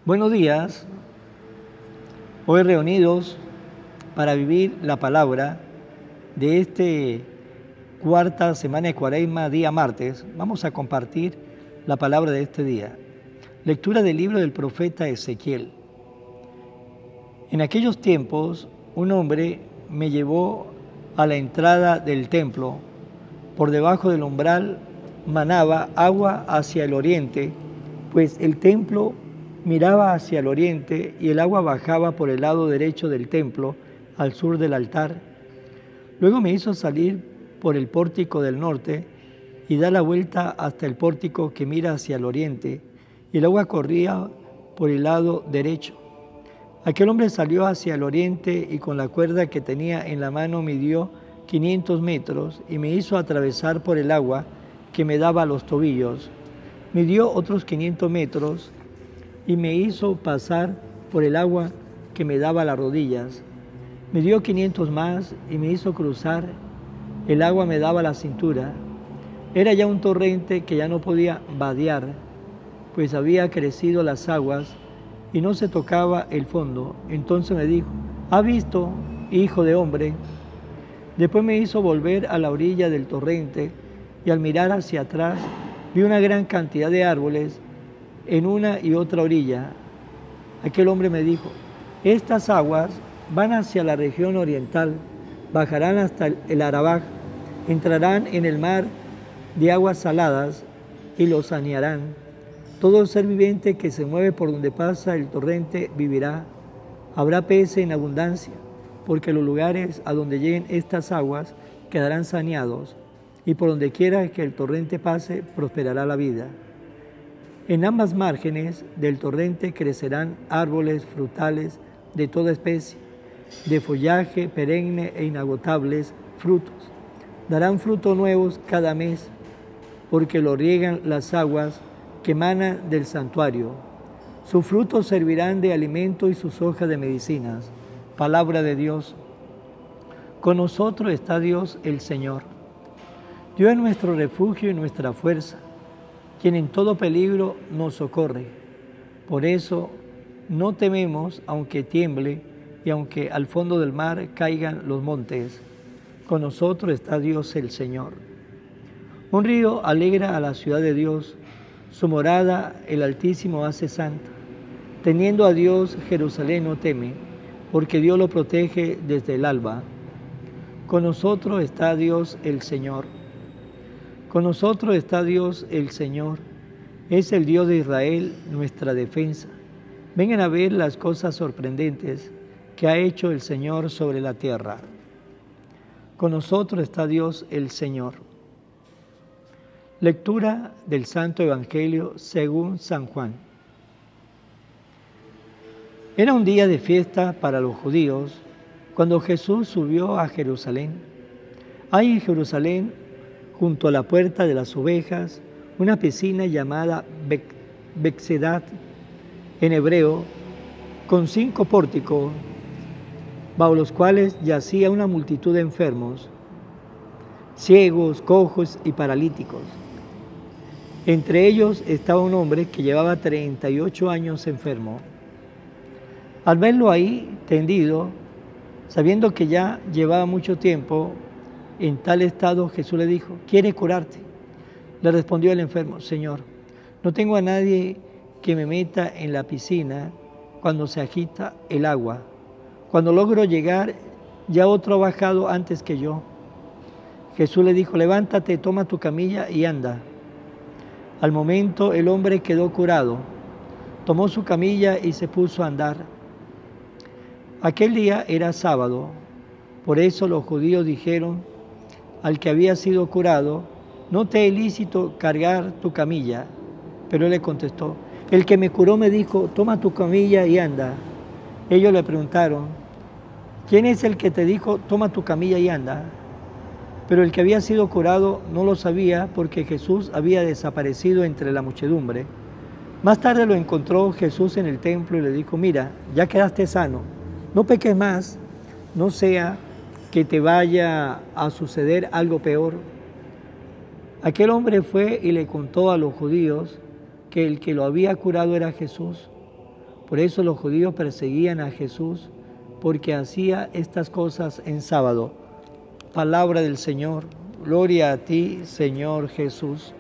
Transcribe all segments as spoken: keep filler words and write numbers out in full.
Buenos días, hoy reunidos para vivir la palabra de este cuarta semana de Cuaresma, día martes. Vamos a compartir la palabra de este día. Lectura del libro del profeta Ezequiel. En aquellos tiempos, un hombre me llevó a la entrada del templo. Por debajo del umbral manaba agua hacia el oriente, pues el templo miraba hacia el oriente y el agua bajaba por el lado derecho del templo, al sur del altar. Luego me hizo salir por el pórtico del norte y dar la vuelta hasta el pórtico que mira hacia el oriente, y el agua corría por el lado derecho. Aquel hombre salió hacia el oriente y con la cuerda que tenía en la mano midió quinientos metros y me hizo atravesar por el agua que me daba a los tobillos. Midió otros quinientos metros y me hizo pasar por el agua que me daba a las rodillas. Me dio quinientos más y me hizo cruzar. El agua me daba a la cintura. Era ya un torrente que ya no podía vadear, pues había crecido las aguas y no se tocaba el fondo. Entonces me dijo: ¿has visto, hijo de hombre? Después me hizo volver a la orilla del torrente y al mirar hacia atrás vi una gran cantidad de árboles en una y otra orilla. Aquel hombre me dijo: estas aguas van hacia la región oriental, bajarán hasta el Arabaj, entrarán en el mar de aguas saladas y los sanearán. Todo ser viviente que se mueve por donde pasa el torrente vivirá. Habrá peces en abundancia, porque los lugares a donde lleguen estas aguas quedarán saneados, y por donde quiera que el torrente pase prosperará la vida. En ambas márgenes del torrente crecerán árboles frutales de toda especie, de follaje perenne e inagotables frutos. Darán frutos nuevos cada mes, porque lo riegan las aguas que emanan del santuario. Sus frutos servirán de alimento y sus hojas de medicinas. Palabra de Dios. Con nosotros está Dios el Señor. Dios es nuestro refugio y nuestra fuerza, quien en todo peligro nos socorre. Por eso no tememos, aunque tiemble y aunque al fondo del mar caigan los montes. Con nosotros está Dios el Señor. Un río alegra a la ciudad de Dios, su morada el Altísimo hace santa. Teniendo a Dios, Jerusalén no teme, porque Dios lo protege desde el alba. Con nosotros está Dios el Señor. Con nosotros está Dios el Señor. Es el Dios de Israel, nuestra defensa. Vengan a ver las cosas sorprendentes que ha hecho el Señor sobre la tierra. Con nosotros está Dios el Señor. Lectura del Santo Evangelio según San Juan. Era un día de fiesta para los judíos cuando Jesús subió a Jerusalén. Hay en Jerusalén, junto a la puerta de las ovejas, una piscina llamada Betesda en hebreo, con cinco pórticos, bajo los cuales yacía una multitud de enfermos, ciegos, cojos y paralíticos. Entre ellos estaba un hombre que llevaba treinta y ocho años enfermo. Al verlo ahí tendido, sabiendo que ya llevaba mucho tiempo en tal estado, Jesús le dijo: ¿quieres curarte? Le respondió el enfermo: Señor, no tengo a nadie que me meta en la piscina cuando se agita el agua. Cuando logro llegar, ya otro ha bajado antes que yo. Jesús le dijo: levántate, toma tu camilla y anda. Al momento el hombre quedó curado, tomó su camilla y se puso a andar. Aquel día era sábado, por eso los judíos dijeron al que había sido curado: no te es lícito cargar tu camilla. Pero él le contestó: el que me curó me dijo, toma tu camilla y anda. Ellos le preguntaron: ¿quién es el que te dijo, toma tu camilla y anda? Pero el que había sido curado no lo sabía, porque Jesús había desaparecido entre la muchedumbre. Más tarde lo encontró Jesús en el templo y le dijo: mira, ya quedaste sano, no peques más, no sea que te vaya a suceder algo peor. Aquel hombre fue y le contó a los judíos que el que lo había curado era Jesús. Por eso los judíos perseguían a Jesús, porque hacía estas cosas en sábado. Palabra del Señor. Gloria a ti, Señor Jesús.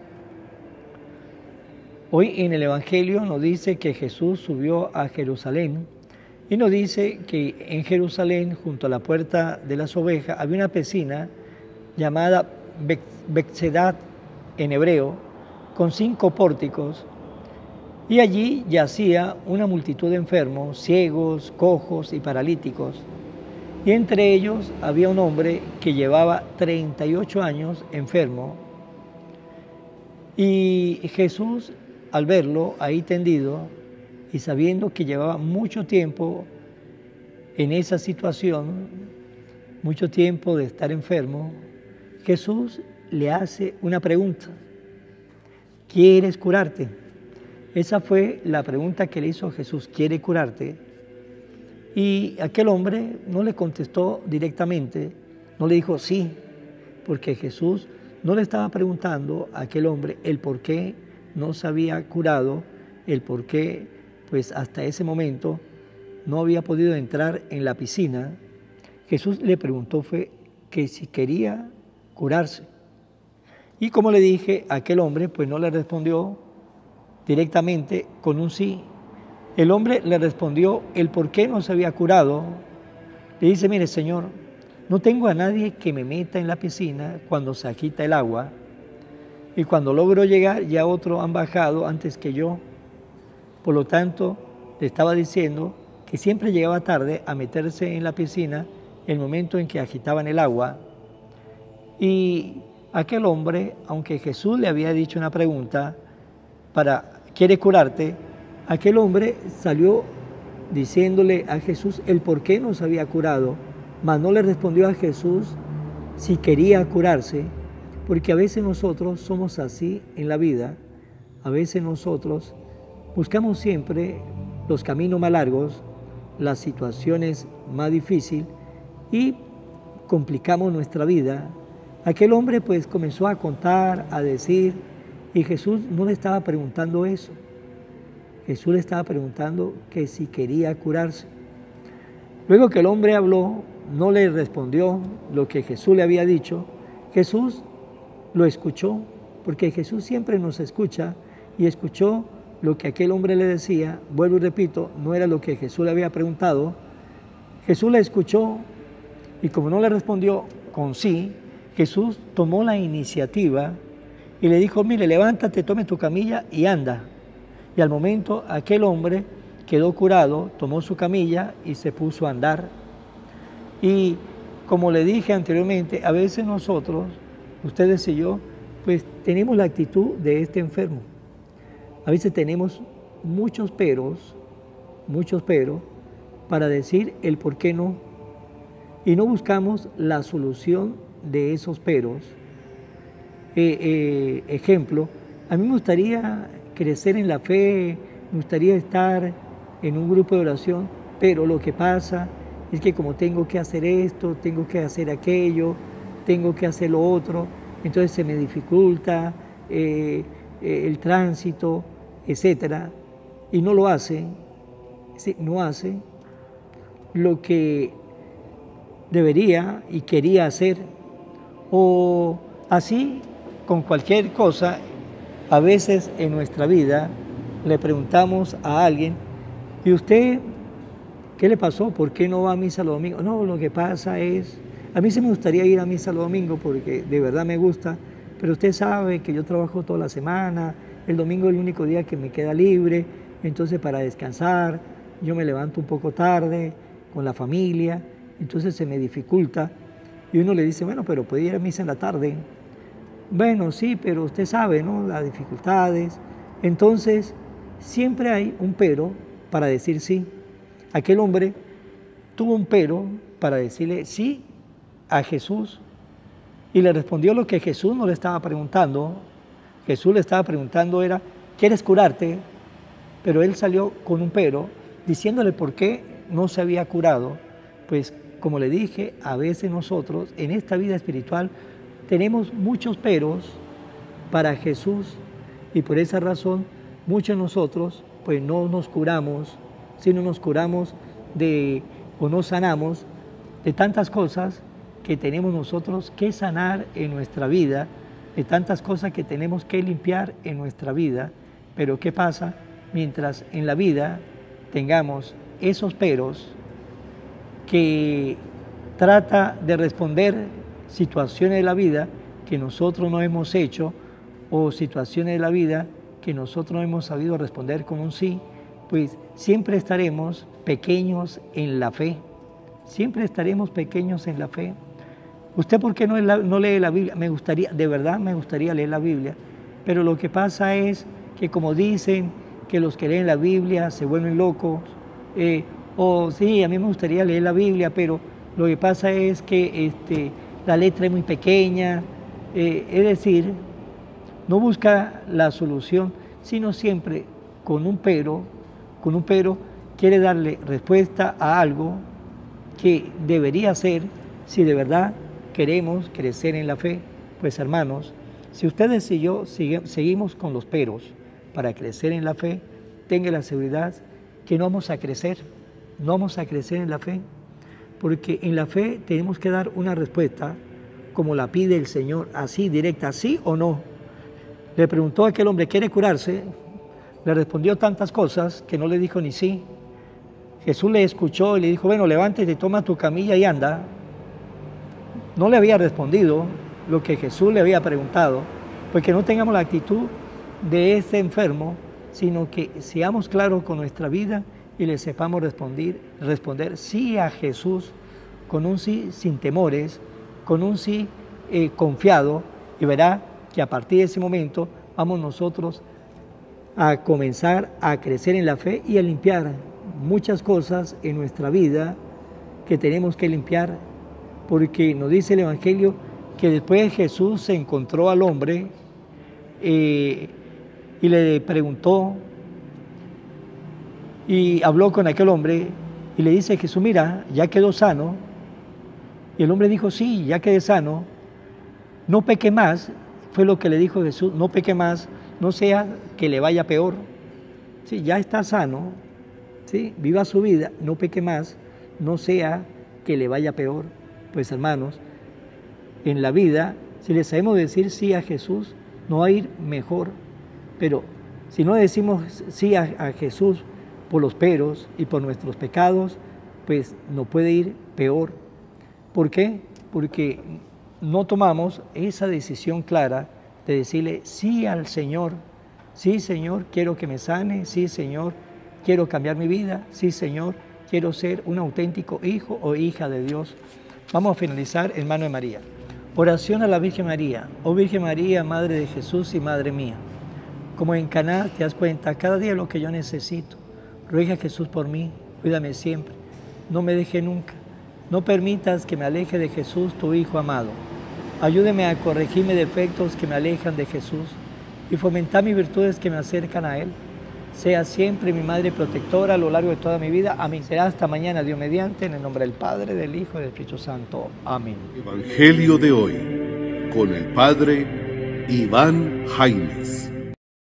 Hoy en el Evangelio nos dice que Jesús subió a Jerusalén y nos dice que en Jerusalén, junto a la puerta de las ovejas, había una piscina llamada Betzedat en hebreo, con cinco pórticos, y allí yacía una multitud de enfermos, ciegos, cojos y paralíticos. Y entre ellos había un hombre que llevaba treinta y ocho años enfermo. Y Jesús, al verlo ahí tendido y sabiendo que llevaba mucho tiempo en esa situación, mucho tiempo de estar enfermo, Jesús le hace una pregunta: ¿quieres curarte? Esa fue la pregunta que le hizo Jesús: ¿quiere curarte? Y aquel hombre no le contestó directamente, no le dijo sí, porque Jesús no le estaba preguntando a aquel hombre el por qué no se había curado, el por qué pues hasta ese momento no había podido entrar en la piscina. Jesús le preguntó fue que si quería curarse. Y como le dije, aquel hombre pues no le respondió directamente con un sí. El hombre le respondió el por qué no se había curado. Le dice: mire, Señor, no tengo a nadie que me meta en la piscina cuando se agita el agua, y cuando logro llegar ya otros han bajado antes que yo. Por lo tanto, le estaba diciendo que siempre llegaba tarde a meterse en la piscina en el momento en que agitaban el agua. Y aquel hombre, aunque Jesús le había dicho una pregunta para ¿quiere curarte?, aquel hombre salió diciéndole a Jesús el por qué no se había curado, mas no le respondió a Jesús si quería curarse, porque a veces nosotros somos así en la vida. A veces nosotros buscamos siempre los caminos más largos, las situaciones más difíciles, y complicamos nuestra vida. Aquel hombre pues comenzó a contar, a decir, y Jesús no le estaba preguntando eso. Jesús le estaba preguntando que si quería curarse. Luego que el hombre habló, no le respondió lo que Jesús le había dicho. Jesús lo escuchó, porque Jesús siempre nos escucha, y escuchó lo que aquel hombre le decía. Vuelvo y repito, no era lo que Jesús le había preguntado. Jesús le escuchó, y como no le respondió con sí, Jesús tomó la iniciativa y le dijo: mire, levántate, tome tu camilla y anda. Y al momento aquel hombre quedó curado, tomó su camilla y se puso a andar. Y como le dije anteriormente, a veces nosotros, ustedes y yo, pues tenemos la actitud de este enfermo. A veces tenemos muchos peros, muchos peros, para decir el por qué no. Y no buscamos la solución de esos peros. Eh, eh, ejemplo, a mí me gustaría crecer en la fe, me gustaría estar en un grupo de oración, pero lo que pasa es que como tengo que hacer esto, tengo que hacer aquello, tengo que hacer lo otro, entonces se me dificulta eh, eh, el tránsito, etcétera, y no lo hace, sí, no hace lo que debería y quería hacer. O así con cualquier cosa. A veces en nuestra vida le preguntamos a alguien: ¿y usted qué le pasó? ¿Por qué no va a misa los domingos? No, lo que pasa es, a mí sí me gustaría ir a misa los domingos porque de verdad me gusta, pero usted sabe que yo trabajo toda la semana, el domingo es el único día que me queda libre, entonces para descansar yo me levanto un poco tarde con la familia, entonces se me dificulta. Y uno le dice: bueno, pero puede ir a misa en la tarde. Bueno, sí, pero usted sabe, ¿no?, las dificultades. Entonces, siempre hay un pero para decir sí. Aquel hombre tuvo un pero para decirle sí a Jesús, y le respondió lo que Jesús no le estaba preguntando. Jesús le estaba preguntando era: ¿quieres curarte? Pero él salió con un pero, diciéndole por qué no se había curado. Pues, como le dije, a veces nosotros en esta vida espiritual tenemos muchos peros para Jesús, y por esa razón muchos de nosotros pues no nos curamos, si no nos curamos de, o no sanamos de tantas cosas que tenemos nosotros que sanar en nuestra vida, de tantas cosas que tenemos que limpiar en nuestra vida. Pero ¿qué pasa? Mientras en la vida tengamos esos peros que trata de responder situaciones de la vida que nosotros no hemos hecho, o situaciones de la vida que nosotros no hemos sabido responder con un sí, pues siempre estaremos pequeños en la fe. Siempre estaremos pequeños en la fe. ¿Usted por qué no, no lee la Biblia? Me gustaría, de verdad me gustaría leer la Biblia, pero lo que pasa es que, como dicen, que los que leen la Biblia se vuelven locos, eh, o sí, a mí me gustaría leer la Biblia, pero lo que pasa es que este, la letra es muy pequeña, eh, es decir, no busca la solución, sino siempre con un pero, con un pero quiere darle respuesta a algo que debería ser si de verdad queremos crecer en la fe. Pues hermanos, si ustedes y yo sigue, seguimos con los peros para crecer en la fe, tenga la seguridad que no vamos a crecer, no vamos a crecer en la fe, porque en la fe tenemos que dar una respuesta como la pide el Señor, así directa, sí o no. Le preguntó a aquel hombre, ¿quiere curarse? Le respondió tantas cosas que no le dijo ni sí. Jesús le escuchó y le dijo, bueno, levántate, toma tu camilla y anda. No le había respondido lo que Jesús le había preguntado, porque no tengamos la actitud de ese enfermo, sino que seamos claros con nuestra vida y le sepamos responder, responder sí a Jesús, con un sí sin temores, con un sí eh, confiado, y verá que a partir de ese momento vamos nosotros a comenzar a crecer en la fe y a limpiar muchas cosas en nuestra vida que tenemos que limpiar, porque nos dice el Evangelio que después Jesús se encontró al hombre eh, y le preguntó y habló con aquel hombre y le dice Jesús, mira, ya quedó sano. Y el hombre dijo, sí, ya quedé sano, no peque más. Fue lo que le dijo Jesús, no peque más, no sea que le vaya peor. Sí, ya está sano, ¿sí? Viva su vida, no peque más, no sea que le vaya peor. Pues hermanos, en la vida, si le sabemos decir sí a Jesús, no va a ir mejor. Pero si no decimos sí a, a Jesús por los peros y por nuestros pecados, pues nos puede ir peor. ¿Por qué? Porque no tomamos esa decisión clara de decirle sí al Señor. Sí, Señor, quiero que me sane. Sí, Señor, quiero cambiar mi vida. Sí, Señor, quiero ser un auténtico hijo o hija de Dios. Vamos a finalizar en mano de María. Oración a la Virgen María. Oh Virgen María, Madre de Jesús y Madre mía. Como en Caná te das cuenta cada día lo que yo necesito. Ruega a Jesús por mí, cuídame siempre. No me deje nunca. No permitas que me aleje de Jesús, tu Hijo amado. Ayúdeme a corregir mis defectos que me alejan de Jesús y fomentar mis virtudes que me acercan a Él. Sea siempre mi Madre protectora a lo largo de toda mi vida. Amén. Será hasta mañana, Dios mediante, en el nombre del Padre, del Hijo y del Espíritu Santo. Amén. Evangelio de hoy, con el Padre Iván Jaimes.